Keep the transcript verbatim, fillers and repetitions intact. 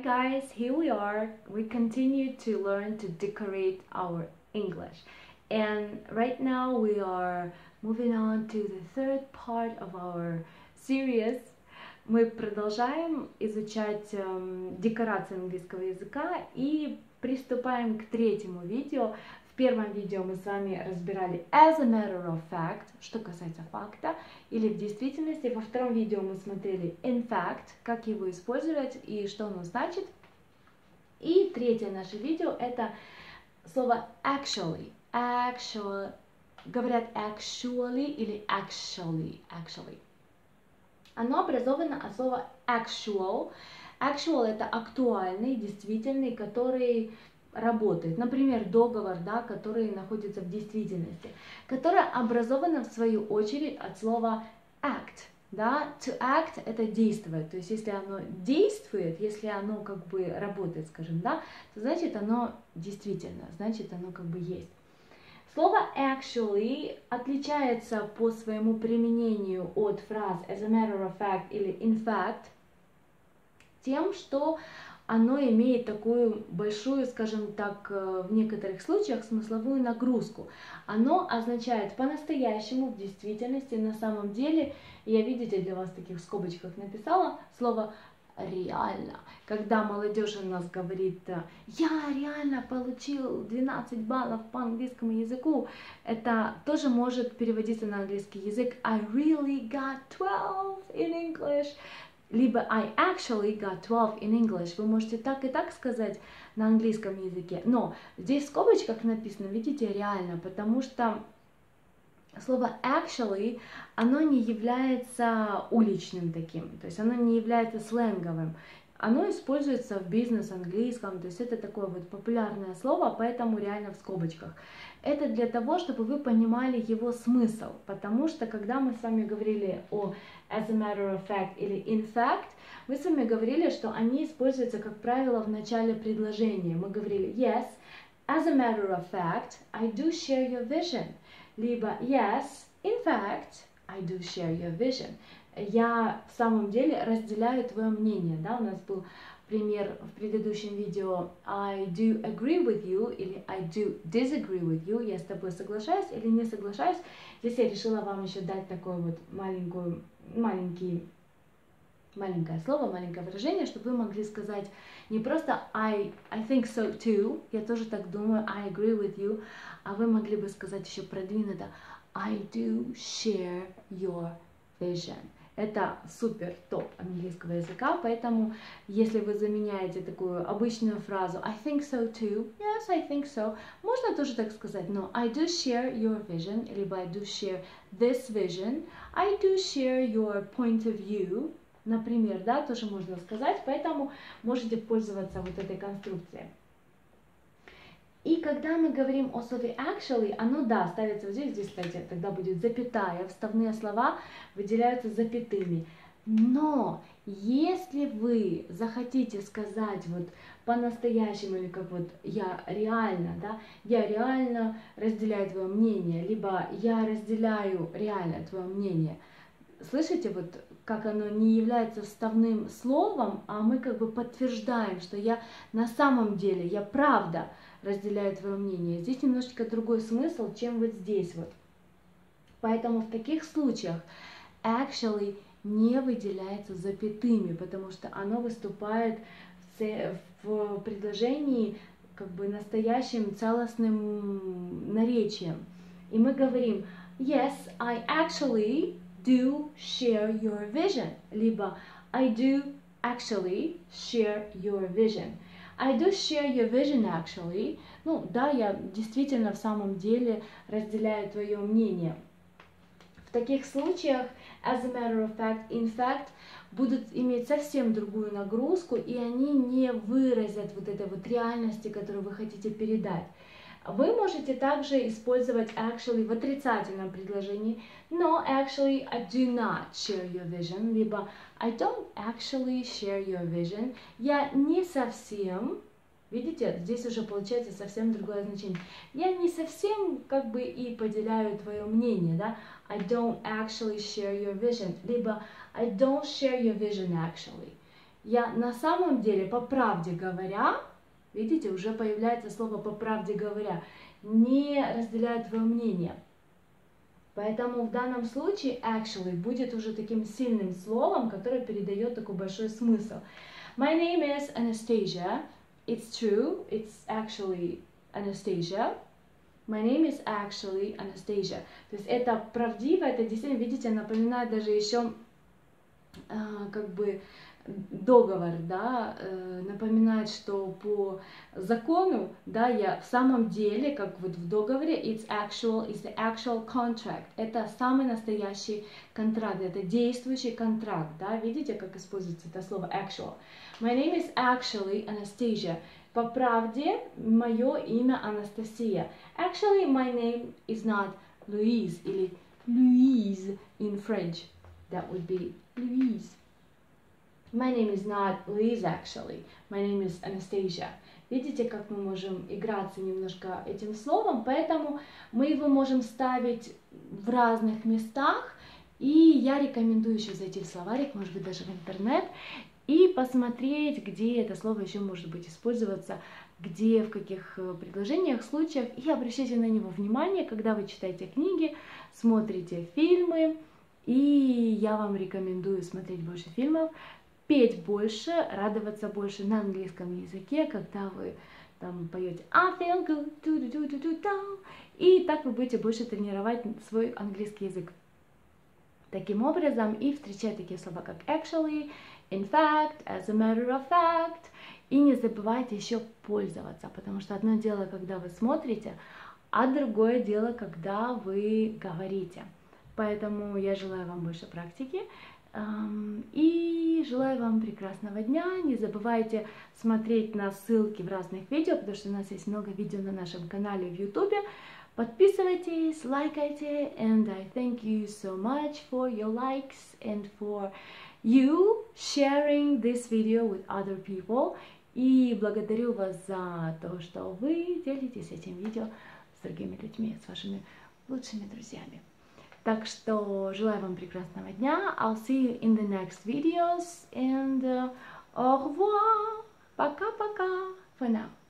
Guys, here we are. We continue to learn to decorate our English. And right now we are moving on to the third part of our series. Мы продолжаем изучать эм, декорации английского языка и приступаем к третьему видео. В первом видео мы с вами разбирали as a matter of fact, что касается факта, или в действительности. Во втором видео мы смотрели in fact, как его использовать и что оно значит. И третье наше видео это слово actually. Actually. Говорят actually или actually. Actually. Оно образовано от слова actual. Actual это актуальный, действительный, который работает. Например, договор, да, который находится в действительности, которое образовано в свою очередь от слова act. Да? To act это действовать. То есть если оно действует, если оно как бы работает, скажем, да, то значит оно действительно, значит оно как бы есть. Слово actually отличается по своему применению от фраз as a matter of fact или in fact тем, что оно имеет такую большую, скажем так, в некоторых случаях смысловую нагрузку. Оно означает по-настоящему, в действительности, на самом деле, я, видите, для вас в таких скобочках написала слово реально. Когда молодежь у нас говорит, я реально получил двенадцать баллов по английскому языку, это тоже может переводиться на английский язык I really got twelve in English. Либо I actually got twelve in English. Вы можете так и так сказать на английском языке. Но здесь в скобочках написано, видите, реально, потому что слово actually, оно не является уличным таким, то есть оно не является сленговым. Оно используется в бизнес-английском, то есть это такое вот популярное слово, поэтому реально в скобочках. Это для того, чтобы вы понимали его смысл, потому что когда мы с вами говорили о as a matter of fact или in fact, мы с вами говорили, что они используются, как правило, в начале предложения. Мы говорили yes, as a matter of fact, I do share your vision. Либо yes, in fact, I do share your vision. Я в самом деле разделяю твое мнение. Да? У нас был пример в предыдущем видео I do agree with you или I do disagree with you. Я с тобой соглашаюсь или не соглашаюсь. Здесь я решила вам еще дать такое вот маленькую, маленький, маленькое слово, маленькое выражение, чтобы вы могли сказать не просто I, I think so too, я тоже так думаю, I agree with you, а вы могли бы сказать еще продвинуто I do share your vision. Это супер топ английского языка, поэтому если вы заменяете такую обычную фразу I think so too, yes, I think so, можно тоже так сказать, но I do share your vision, либо I do share this vision, I do share your point of view, например, да, тоже можно сказать, поэтому можете пользоваться вот этой конструкцией. И когда мы говорим о слове actually, оно, да, ставится вот здесь, здесь, кстати, тогда будет запятая, вставные слова выделяются запятыми. Но если вы захотите сказать вот по-настоящему, или как вот я реально, да, я реально разделяю твое мнение, либо я разделяю реально твое мнение, слышите, вот как оно не является вставным словом, а мы как бы подтверждаем, что я на самом деле, я правда разделяю твое мнение. Здесь немножечко другой смысл, чем вот здесь вот. Поэтому в таких случаях actually не выделяется запятыми, потому что оно выступает в, в предложении как бы настоящим целостным наречием. И мы говорим yes, I actually do share your vision, либо I do actually share your vision. I do share your vision actually. Ну да, я действительно в самом деле разделяю твое мнение. В таких случаях as a matter of fact, in fact будут иметь совсем другую нагрузку, и они не выразят вот этой вот реальности, которую вы хотите передать. Вы можете также использовать actually в отрицательном предложении, но actually I do not share your vision, либо I don't actually share your vision. Я не совсем, видите, здесь уже получается совсем другое значение. Я не совсем как бы и поделяю твое мнение, да. I don't actually share your vision, либо I don't share your vision actually. Я на самом деле, по правде говоря, видите, уже появляется слово по правде говоря, не разделяю твое мнение. Поэтому в данном случае actually будет уже таким сильным словом, которое передает такой большой смысл. My name is Anastasia. It's true. It's actually Anastasia. My name is actually Anastasia. То есть это правдиво, это действительно, видите, напоминает даже еще э, как бы договор, да, э, напоминает, что по закону, да, я в самом деле, как вот в договоре, it's actual, it's the actual contract, это самый настоящий контракт, это действующий контракт, да, видите, как используется это слово actual. My name is actually Anastasia. По правде, мое имя Анастасия. Actually, my name is not Louise или Louise in French. That would be Louise. My name is not Louise actually. My name is Anastasia. Видите, как мы можем играться немножко этим словом, поэтому мы его можем ставить в разных местах. И я рекомендую еще зайти в словарик, может быть, даже в интернет, и посмотреть, где это слово еще может быть использоваться, где, в каких предложениях, случаях, и обращайте на него внимание, когда вы читаете книги, смотрите фильмы, и я вам рекомендую смотреть больше фильмов, петь больше, радоваться больше на английском языке, когда вы там поете I feel good, do do do do do do, и так вы будете больше тренировать свой английский язык. Таким образом, и встречать такие слова, как actually, in fact, as a matter of fact. И не забывайте еще пользоваться, потому что одно дело, когда вы смотрите, а другое дело, когда вы говорите. Поэтому я желаю вам больше практики и желаю вам прекрасного дня. Не забывайте смотреть на ссылки в разных видео, потому что у нас есть много видео на нашем канале в YouTube. Подписывайтесь, лайкайте, and I thank you so much for your likes and for you sharing this video with other people. И благодарю вас за то, что вы делитесь этим видео с другими людьми, с вашими лучшими друзьями. Так что желаю вам прекрасного дня. I'll see you in the next videos and uh, au revoir. Пока-пока for now.